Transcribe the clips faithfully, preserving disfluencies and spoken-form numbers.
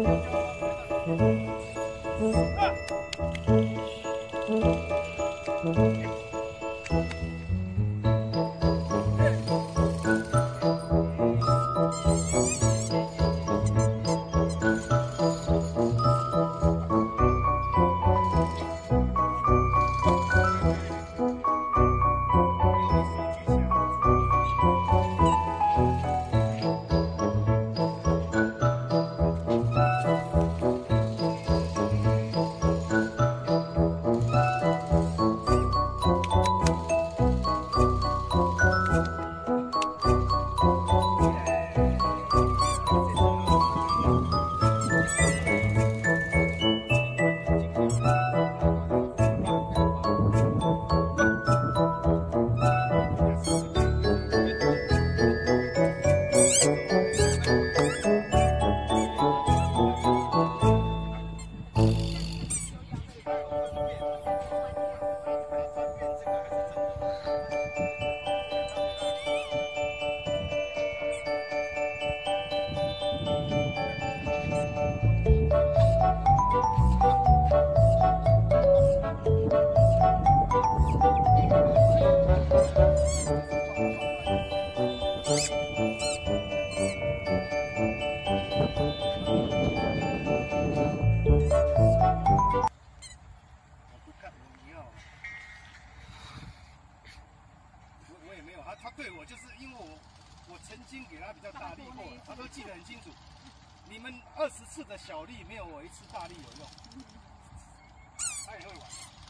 他对我就是因为我我曾经给他比较大力过，他都记得很清楚。你们二十次的小力没有我一次大力有用。他也会玩。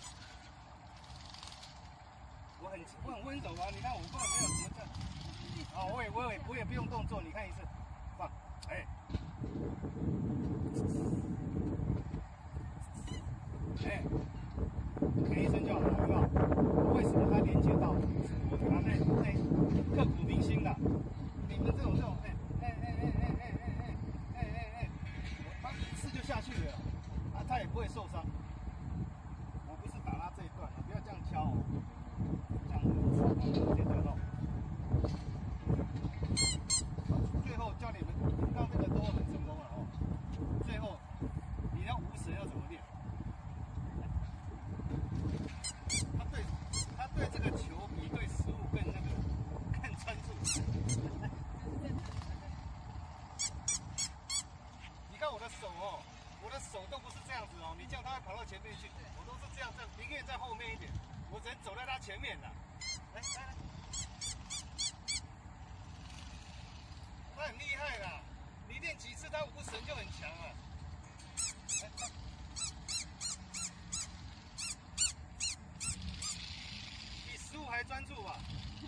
我很我很温柔啊，你看我根本没有什么这。啊，我也我也我也不用动作，你看一次，放，哎，哎，给一声就好了，有没有？为什么他连接到？我给他那那刻骨铭心的。你们这种这种，哎哎哎哎哎哎哎哎哎哎哎，他一次就下去了，啊，他也不会受伤。我不是打他这一段，不要这样敲哦，这样直接得到。最后教你们，让这个都很成功了哦。最后你要无神要怎么练？他对他对这个球比对食物更那个更专注。你看我的手哦，我的手都不是这样子哦，你这样他会跑到前面去，我都是这样，这样宁愿在后面一点，我人走在他前面的。来来来。他很厉害啦，你练几次他无神就很强了。比食物还专注吧。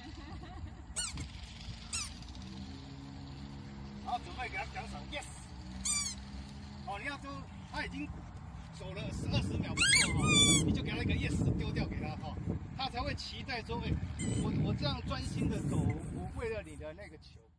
好，准备给他奖赏 ，yes。哦，你要说他已经走了十二十秒不错哈，你就给他一个 yes 丢掉给他哈，他才会期待说，哎，我我这样专心的走，我为了你的那个球。